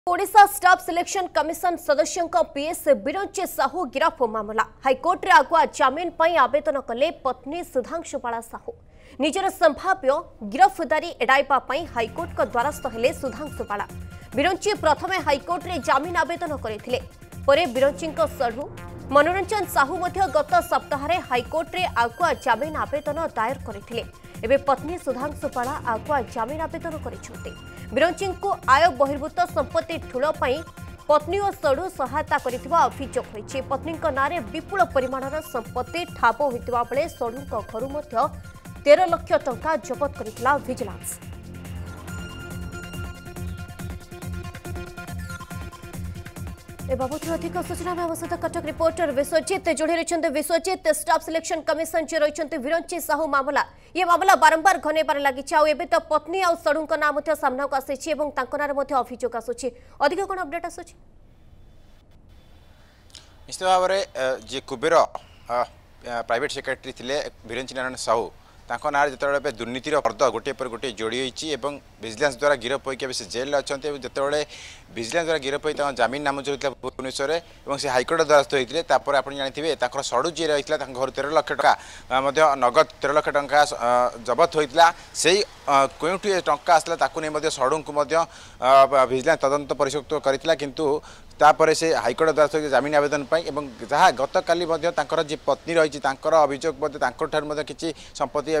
Odisha staff selection commission सदस्यों PS Biranchi Sahu गिरफ मामला हाइकोर्ट रे आगुआ जमीन पर आवेदन कले पत्नी सुधांशुबाला साहू निजर संभाव्य गिरफ्तारी एड़ाइबा हाइकोर्ट का द्वारस्थ हेले सुधांशुबाला बिरंची प्रथमे हाइकोर्ट रे जमीन आवेदन करथिले परे बिरंची सढ़ू मनोरंजन साहू गत सप्ताह हाइकोर्ट रे आगुआ जमीन आवेदन दायर करथिले एबे पत्नी सुधांशुबाला आगुआ जमीन आवेदन करिसेंते बिरंची को आय बहिर्भूत संपत्ति ठूल पत्नी और सड़ू सहायता अभियोग होइछि पत्नी नारे विपुल परिमाणर संपत्ति ठाब होइतिबा बेले सड़ू घर 13 लाख टंका जबत करितला विजिलेंस। ए बाबत अधिक सूचना में अवसर कटक रिपोर्टर विश्वजित जोड़ी रही विश्वजित स्टाफ सिलेक्शन कमिशन जे रही बिरंची साहू मामला ये मामला बारंबार घनेबार लगी आबे तो पत्नी आ सड़ू नाम सामना को आसी अभियोग आसूची अधिक कौन अपडेट आसूची निश्चित भाव में जी कुबेर प्राइवेट सेक्रेटरी थे बिरंची नारायण साहू ना जो दुर्नीतिर पर्द गोटे पर गोटे जोड़ी होती विजिलेंस द्वारा गिरफ होकर से जेल अच्छा जिते विजिलेंस द्वारा गिरफ हो जमीन नामंजूर होता भुवनेश्वर और से हाइकोर्ट द्वारस्थ होते आप जानते घर जी रही घर 13 लाख टका नगद 13 लाख टका जबत होता से क्योंठू टंका आसला नहीं सड़ू को विजिलेंस तदंत परिशोध करता किंतु तापर से हाइकोर्ट द्वारस्थ जमीन आवेदन जहाँ गत काली जी पत्नी रही अभियोग किसी संपत्ति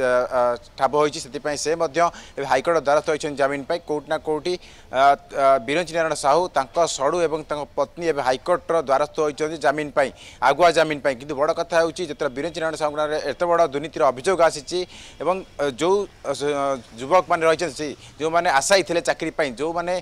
ठाब होती से हाइकोर्ट द्वारस्थ होती जमीन कौटना कौटी बिरंची नारायण साहू सड़ू और पत्नी हाइकोर्ट द्वारस्थ होती जमीन आगुआ जमीन किंतु बड़ कथा जो बिरंची नारायण साहू एत बड़ दुर्नीतिर अभियोग आसी जो युवक मैंने रही जो मैंने आशायी थे चाकरी जो मैंने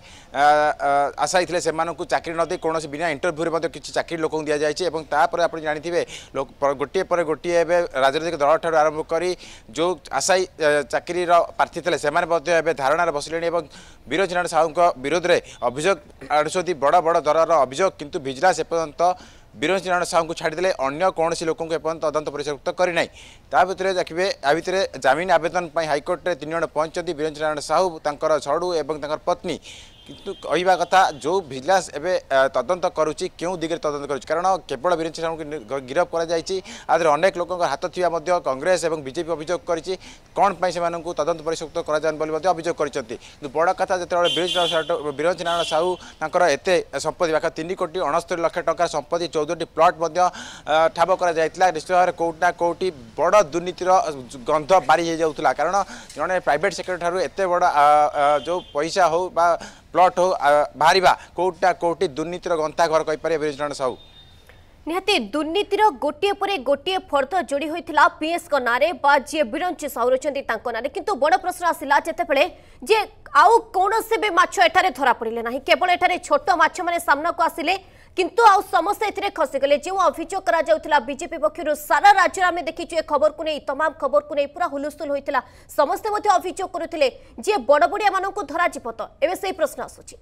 आशायी थे चाकरी न दे कौन बिना इंटरव्यू किसी चाकरी लोक दि जाए आप जानते गोटे पर गोटे राजनीतिक दल ठार आरंभ कर जो आशायी चाकरी प्रार्थी थे से धारणार बसिले बिरंची नारायण साहू विरोध में अभियोग आनुषति बड़ बड़ दरर अभियोग किंतु विजिलेंस एपर्यंत बिरंची नारायण साहू को छाड़दे अन्य कौन लोक तदंत परिशोध करना ता भितर देखिए आ भितर जमीन आवेदन हाइकोर्ट में 3 जन पहुंचती बिरंची नारायण साहू सड़ू और पत्नी किंतु कहवा कथा जो विजिलेंस एवं तदंत करुच्ची क्यों दिगरे तदंत करुच्ची कारण केवल बिरंची साहू को गिरफ कर अनेक लोक हाथ थी कांग्रेस और बीजेपी अभियोग कर कौन से तदंत परिशोध कर अभियोग कर बड़ कथा जो बिरंची नारायण साहू एत संपत्ति पाख 3 कोटी 69 लाख टंका संपत्ति 14टी प्लट ठाब कर निश्चित भाव में कौटना कौटी बड़ दुर्नीतिर गंध बारी हो जाऊला कारण जड़े प्राइवेट सेक्रेटरी ठार एत बड़ जो पैसा हो प्लट हो बाहर कौटा कौटी दुर्नीतिर गंथा घर कहीपर बिरंची नारायण साहू निहाती दुर्नीतिर गोटे पर गोटे फर्द जोड़ी होता पीएस नारे जी बिरंची साहू रही नारे किंतु बड़ प्रश्न आसला जितेबले जे आउ कौन से भी माछ एठारे धरा पड़े ना केवल एठारे छोट माछ माने सामना को आसिले किंतु आउ समस्ते एथिरे खसीगले जो अभियोग करा जाउथिला बीजेपी पक्षर सारा राज्य में देखीचु ए खबर को नहीं तमाम खबर को नहीं पूरा हुलस्थुल होइतिला समस्ते मध्य अभियोग करुथिले जे बड़ बड़िया मानकु धरा जिवत एबे सेही प्रश्न आसुची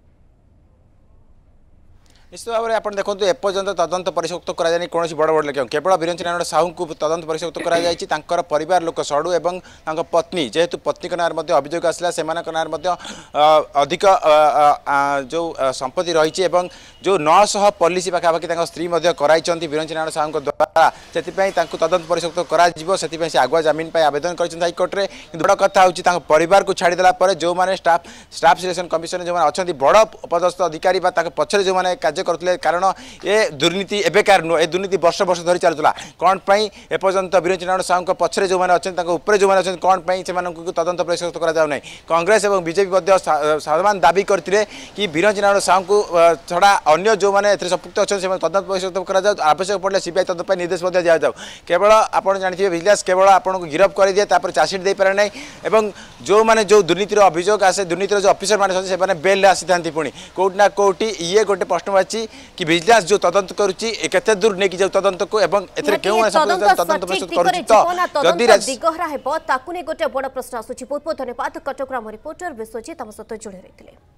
निश्चित भाव में आप देखो एपर्यंत तदंत परिशोध कराए कौन बड़ बड़ लोक केवल बिरंची नारायण साहू को तदंत परिशोध कर परिवार लोक सड़ू और पत्नी जेहेतु पत्नी नार अभियोग आसला से अधिक जो संपत्ति रही जो 900 पॉलिसी पाखापाखि स्त्री कराई बिरंची नारायण साहू द्वारा से तदंत परिशोध कर आगुआ जमीन आवेदन कर हाइकोर्ट में कि बड़ कथा हूँ परिवार को छाड़देला जो मैंने स्टाफ सिलेक्शन कमिशन जो अच्छा बड़ पदस्थ अधिकारी पछरे जो मैंने कार्य करते कारण ये दुर्नीति एबेकार नुह ए दुर्नीति वर्ष वर्ष धरी चलूला कौन एपर्यंत बिरंची नारायण साहू पछरे जो मैंने अच्छा जो मैंने कौन से तदंत परिशोध करा कांग्रेस और बीजेपी साधारण दाबी करते कि बिरंची नारायण साहू को छड़ा अन्य जो मैंने संपुक्त अच्छा से तदंत परिशोध करा आवश्यक पड़े सीबीआई तदंत निर्देश दिया जाऊ केवल आप जानते विजिलेंस केवल आपको गिरफ कर दिए चार्जसीट दे पारे ना जो मैंने जो दुर्नीतिर अभियोग आसे दुर्नीतिर जो अफिसर मैंने बेल आसी था पुणी कौटना कौटी ये गोटे प्रश्न अच्छी कि विजिलेंस जो तदंत करुच्ची केते दूर नहीं जाऊ तदंत को एवं एथरे केउ तदंत परिशोध करुच्ची तो जदि दिगहरा हेबो ताकु ने गोटे बड़ प्रश्न आसुची बहुत बहुत धन्यवाद कटक राम रिपोर्टर विश्वजित हम सहित जोड़ी रही।